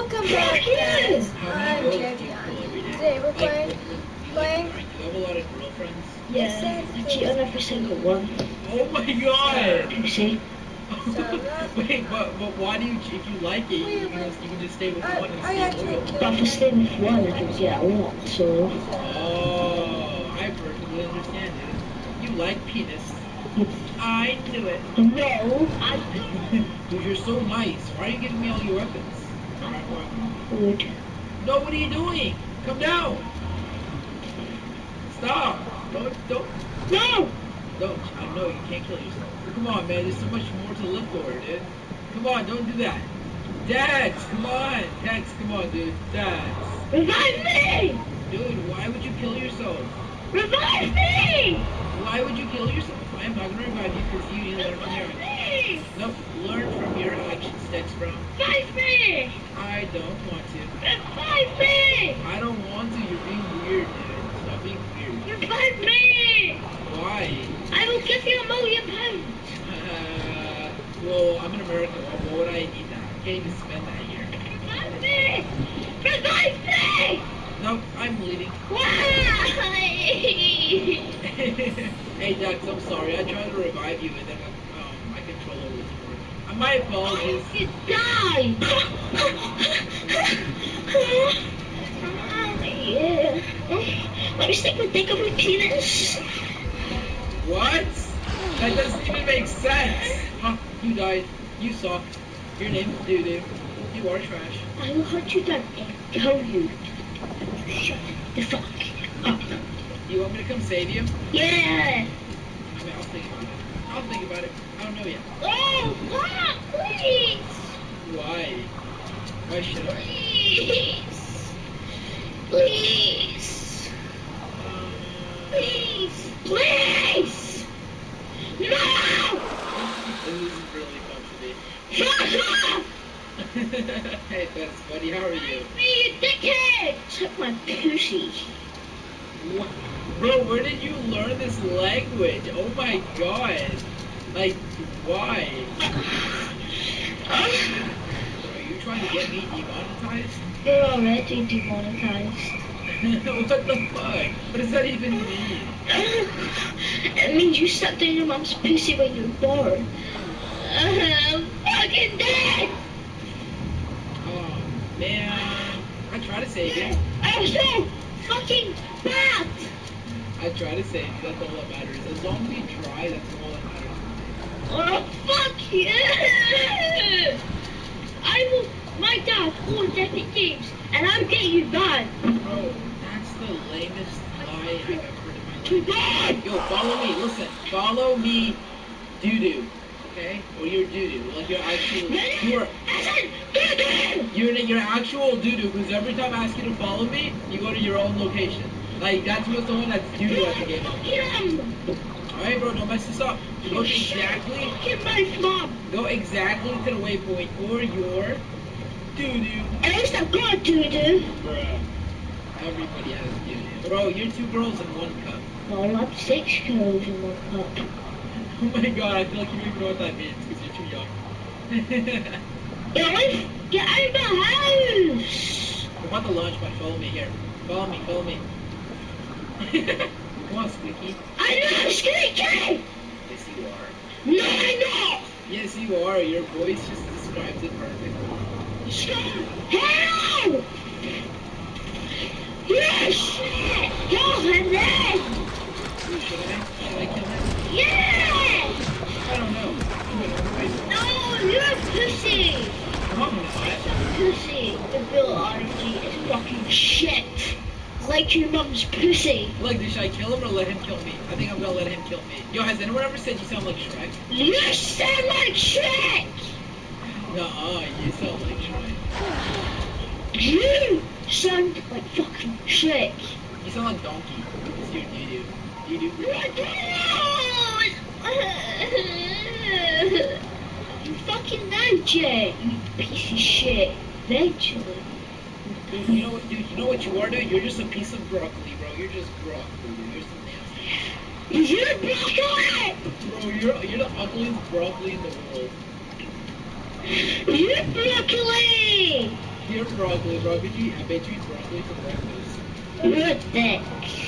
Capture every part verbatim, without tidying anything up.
Welcome back, guys. I'm Javion. Today we're playing, playing. You have a lot of girlfriends? Yeah, I cheat on every single one. Oh my god! You see? Wait, but, but why do you, if you like it, you can, just, you can just stay with I, one and I stay loyal. actually But if I stay with one, I can get a lot, so... Oh, I perfectly understand it. You like penis. I knew it. No, I Dude, you're so nice. Why are you giving me all your weapons? would. No, what are you doing? Come down. Stop. Don't, don't. No! Don't. I know you can't kill yourself. Come on, man. There's so much more to live for, dude. Come on, don't do that. Dax, come on. Dax, come on, dude. Dax. Revive me! Dude, why would you kill yourself? Revive me! Why would you kill yourself? I'm not gonna revive you because you need to learn from your Revive me! Nope, learn from your actions, Dex, bro. Revive me! I don't want to. Revive me! I don't want to. You're being weird, dude. Stop being weird. Revive me! Why? I will give you a million pounds! Uh, well, I'm in America. Why would I need that? I can't even spend that here. Revive me! Revive me! Nope, I'm leaving. Why? Hey, Dex, I'm sorry. I tried to revive you, and then um, my controller was working. Uh, my apologies. You die! Yeah. Let me stick my dick up my penis. What? That doesn't even make sense. Huh? You died. You suck. Your name's Doodoo. You are trash. I will hunt you down and kill you. Shut the fuck up. You want me to come save you? Yeah! I mean, I'll think about it. I'll think about it. I don't know yet. Oh, God, please! Why? Why should I? Please! Please! Um, Please! Please! No! this is really fun for me. Fuck off! Hey, that's buddy. How are you? Me, you dickhead! Suck my pussy. What? Bro, where did you learn this language? Oh my god. Like, why? Are you trying to get me demonetized? You're already demonetized. What the fuck? What does that even mean? It means you sucked in your mom's pussy when you're born. I'm fucking dead! Oh, man. I try to save you. I'm so fucking bad! I try to save you. That's all that matters. As long as you try, that's all that matters. Oh, fuck you! I will, my dad owns Epic Games, and I'll get you banned. Bro, that's the lamest lie I've ever heard in my life. Too bad! Yo, follow me. Listen, follow me, doo-doo. Okay? Or you're doo-doo. Like, you're actually... You're... You're your actual doo-doo, because every time I ask you to follow me, you go to your own location. Like, that's what someone that's doo-doo at the game. Alright, bro, don't mess this up. Go exactly... my mom. Go exactly to the waypoint for your doo-doo. At least I've got doo-doo. Bruh. Everybody has doo-doo. Bro, you're two girls in one cup. No, I'm six girls in one cup. Oh my god, I feel like you don't even know what that means, because you're too young. Guys, get out of the house! I'm about to launch my follow me here. Follow me, follow me. Come on, Squeaky. I'm not Squeaky! Yes, you are. No, I'm not! Yes, you are. Your voice just describes it perfectly. Help! Yes! Kill him then! Should I? Should I kill him? Yes! I don't know. I'm gonna wait. No, you're a pussy! I'm not. Pussy. The real R N G is fucking shit. Like your mom's pussy. Like, should I kill him or let him kill me? I think I'm gonna let him kill me. Yo, has anyone ever said you sound like Shrek? You sound like Shrek! Nuh-uh, you sound like Shrek. You sound like fucking Shrek. You sound like Donkey. It's your doo-doo. Doo-doo for Donkey. You fucking know, Jay. You piece of shit. Eventually. Dude, you know what, dude? You know what you are, dude? You're just a piece of broccoli, bro. You're just broccoli. You're some nasty. You're broccoli! Bro, you're you're the ugliest broccoli in the world. You're broccoli! Dude, your broccoli, bro. Could you, I bet you eat broccoli for breakfast. What the?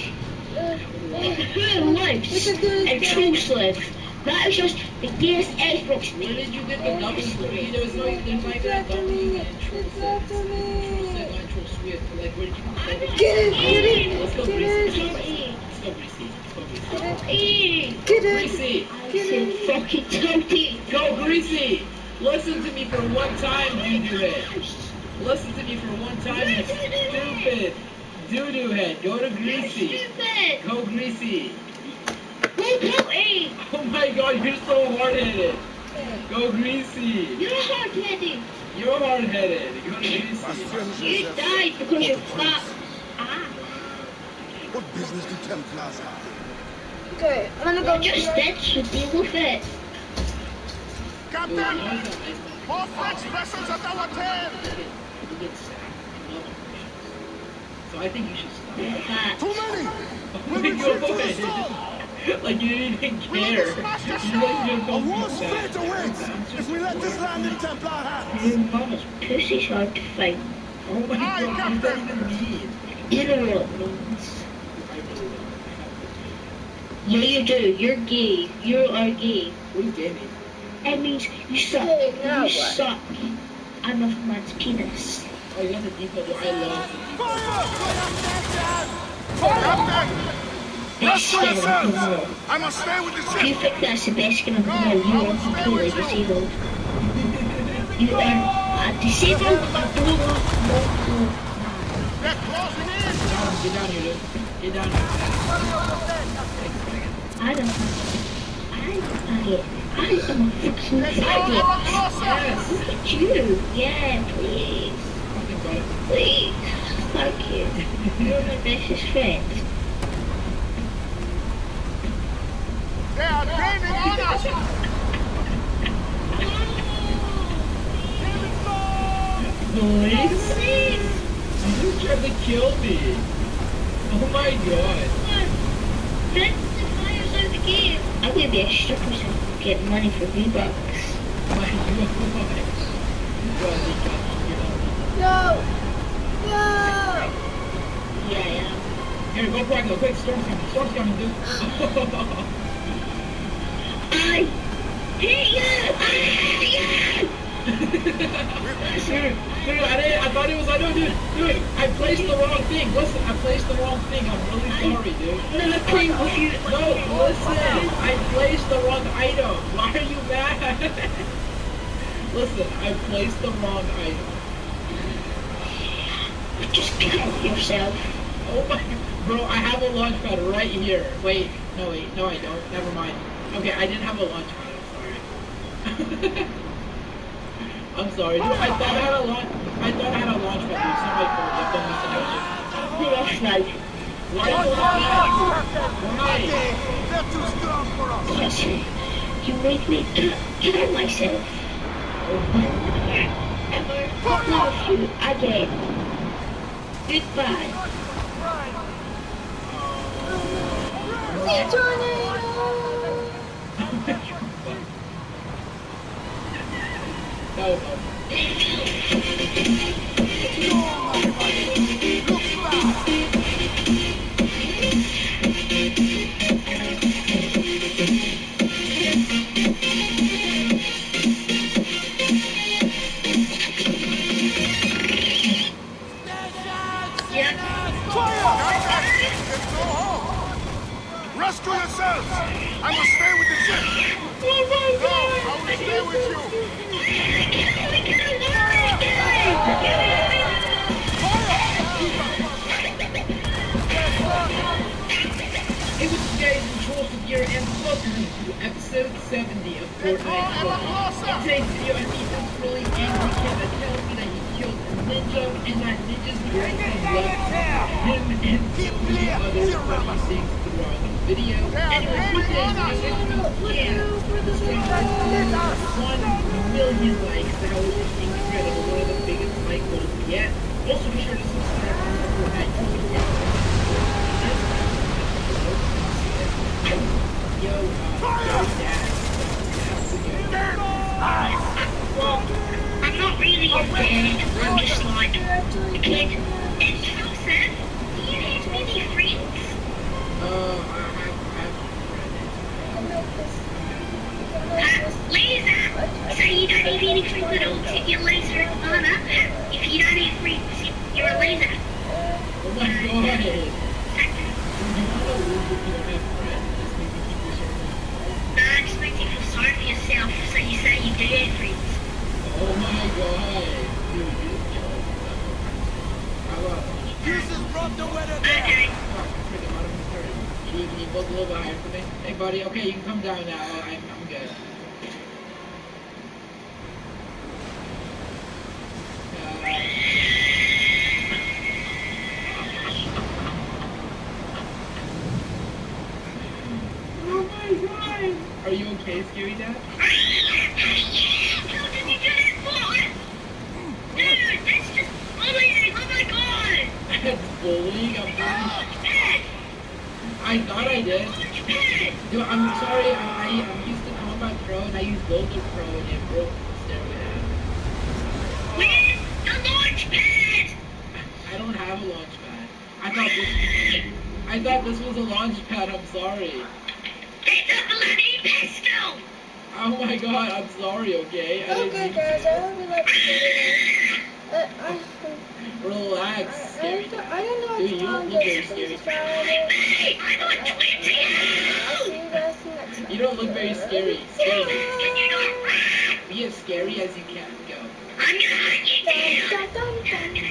Who lives in Trollslip? That is just the gayest Xbox. Where did you get the double sweet? There was no, there's not even a double in Trollslip. Trollslip on Trollswift. Like, where did you get the Get it, get it, Let's go, get Greasy. it, Let's go, Greasy. Let's go, Greasy. Eee! get it, Greasy. get it. Fucking toady. Go, Greasy. Listen to me for one time, doo-doo head. Listen to me for one time, you stupid doo-doo head. Go to Greasy. Stupid. Go, Greasy. Go, go, E. Oh my god, you're so hard-headed. Go, Greasy. You're hard-headed. You're hard-headed. Go to Greasy. You died because you're fat. Ah. What business do Templars have? Okay, I'm gonna You're go just dead, so deal with it. Captain! More French vessels at our tail! So I think you should stop. You're fat. Too many! Oh We'll my retreat to the god. storm! Like you didn't even We care. will smash the You like you're A going war to straight awaits if we let this land in Templar hands! Mama's. Pussy's hard to find. Oh my Aye, god, what does that Captain. even mean? You know what it means. Yeah, you do. You're gay. You are gay. What does gay mean? It means you suck. Hey, now you what? suck another man's penis. Oh, you got the default. I love the default. Fire! Captain! Rest for yourselves! I must stay with the If you ship! think that's the best skin of the world, you are completely disabled. You are a disabled adult. They're closing in! Get down here, dude. Get down here. I don't I'm a faggot. I am a fucking Let's go a faggot. lot closer! Yes. Look at you. Yeah, please. Fucking butt. Please. Thank you. You're my bestest friend. They are gaining on us! Boys. You tried to kill me. Oh my god. That's the fires of the game. I'm gonna be a stripper so I can get money for V-Bucks. My god. God, they got me. No! No! Yeah, I am. Here, go Praggo, quick, storm's coming, storm's coming, dude. I hate you! I hate you! Dude, dude, I didn't, I thought it was, I know, dude, dude, I placed the wrong thing, listen, I placed the wrong thing, I'm really sorry, dude. I'm not playing with you. No, listen, I placed the wrong item, why are you mad? Listen, I placed the wrong item. Just kill yourself. Oh my, bro, I have a launch pad right here. Wait, no wait, no I don't, never mind. Okay, I didn't have a launch pad, I'm sorry. I'm sorry, dude, I thought I had a launch, I thought I had a launch pad, dude, it's not my fault, I've done this a You're off now. Why is it not? Why? They're too strong for us! Yes, you made me kill, kill myself. Never love you again. Goodbye. The tornado! That was awesome. Rescue yourselves! I must stay with the ship! No, I will stay with you! Hey, what's up guys, it's Trollswift here, and welcome to episode seventy of Fortnite Vlog. In today's video, I meet this really angry kid that tells me that he killed a ninja, and that ninja's behind him left him and so many other funny things throughout the video. Anyway, with this, I wish we can subscribe to one million likes. That was just incredible, one of the biggest like goals yet. Also, be sure to subscribe to the Fortnite YouTube channel. Yo, uh, yo, Dad. Well, I'm not really a dad. I'm just like like, You're actually kid, good. and Joseph, do you have many friends? Uh, I have, I have You can make this. You can make Uh, this. Laser! So you don't have any friends at all, so you're Laser at Mana. If you don't have friends, you're a Laser. Oh my god! You want to lose if you don't have friends? Just make me keep your circle. Nah, it just makes you feel sorry for yourself, so you say you do have friends. Oh my god! Dude, you're just jealous. How about... This is rough the weather there. Okay. Oh, freaking bottom of the third. Can you, can you both a little bit higher for me? Hey buddy, okay, you can come down now. I'm, I'm good. Oh my god! Are you okay, Scary Dad? How did you do that for? Dude, that's just bullying! Oh my god! That's bullying, I'm bullying. Launchpad! I thought I did. Launchpad! Dude, I'm sorry, I, I, I'm used to Combat Pro and I use Golden Pro and it broke the stairway down. Where's the launchpad? I don't have a launch pad. I thought this I thought this was a launch pad, I'm sorry. It's a bloody pistol! Oh my god, I'm sorry, okay? I didn't Okay, mean guys, to. I hope you like the video. Uh, I, Relax, I, I, Scary don't, Dad. I don't know Dude, what's you don't wrong, look just very please scary. subscribe it. Hey, I'm on I'll Twitch! see you guys next time. You don't look very scary. Scary. Can you not run? Be as scary as you can. Go. I'm gonna hunt you Dun, down! dun, dun, dun.